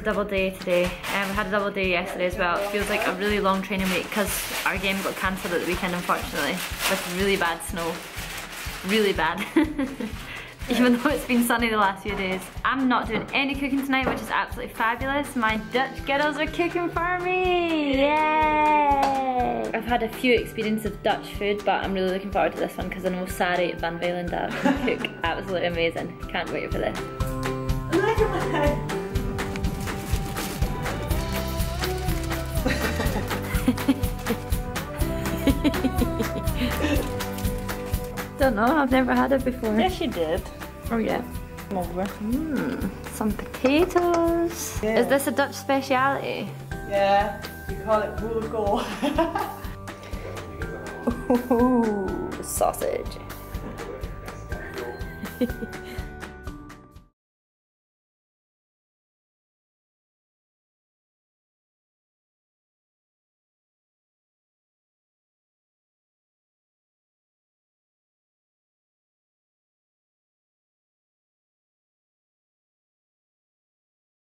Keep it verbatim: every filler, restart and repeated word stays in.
a double day today, and um, we had a double day yesterday as well. It feels like a really long training week because our game got cancelled at the weekend, unfortunately, with really bad snow. Really bad. Even though it's been sunny the last few days. I'm not doing any cooking tonight, which is absolutely fabulous. My Dutch girls are cooking for me! Yay! I've had a few experiences of Dutch food, but I'm really looking forward to this one because I know Sari at Veenendaal can cook absolutely amazing. Can't wait for this. Look at my head! Don't know, I've never had it before. Yes, you did. Oh yeah. Come over. Mmm, some potatoes. Yeah. Is this a Dutch speciality? Yeah, we call it boerkool. Ooh, sausage.